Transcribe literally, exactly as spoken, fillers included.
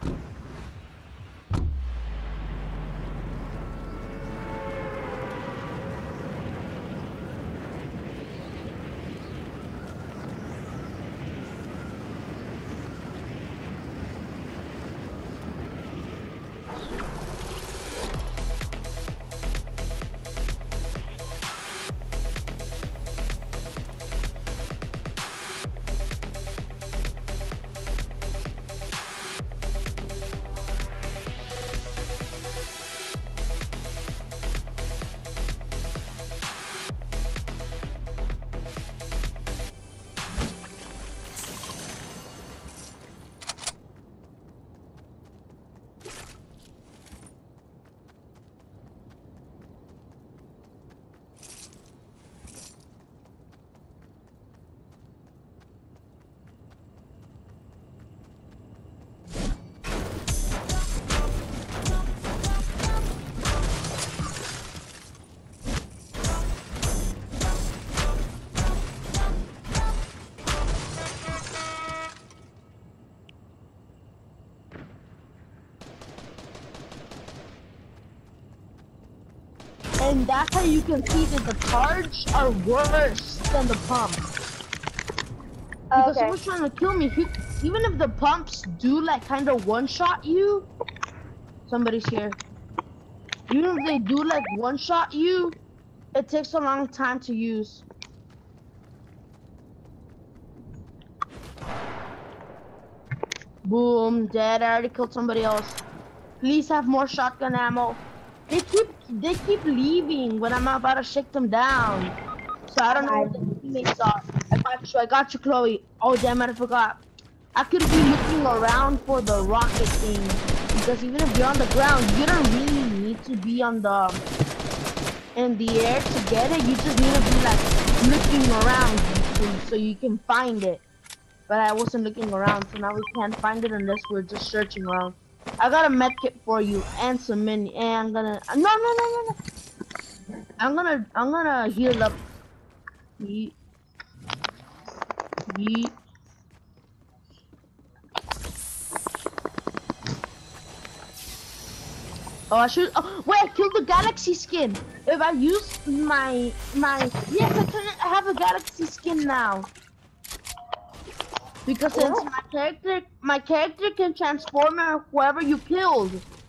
And that's how you can see that the charge are worse than the pumps. Because Okay. someone's trying to kill me. He, even if the pumps do like kind of one-shot you, somebody's here. Even if they do like one-shot you, it takes a long time to use. Boom, dead. I already killed somebody else. Please have more shotgun ammo. They keep they keep leaving when I'm about to shake them down. So I don't know what the teammates are. I got you, I got you, Chloe. Oh damn it, I forgot. I could be looking around for the rocket thing. Because even if you're on the ground, you don't really need to be on the in the air to get it. You just need to be like looking around so, so you can find it. But I wasn't looking around, so now we can't find it unless we're just searching around. I got a med kit for you and some mini, and I'm gonna no no no no no. I'm gonna I'm gonna heal up. Yeet. Yeet. Oh, I should. Oh, wait! I killed the galaxy skin. If I use my my yes, I can have a galaxy skin now. Because since my character my character can transform whoever you killed.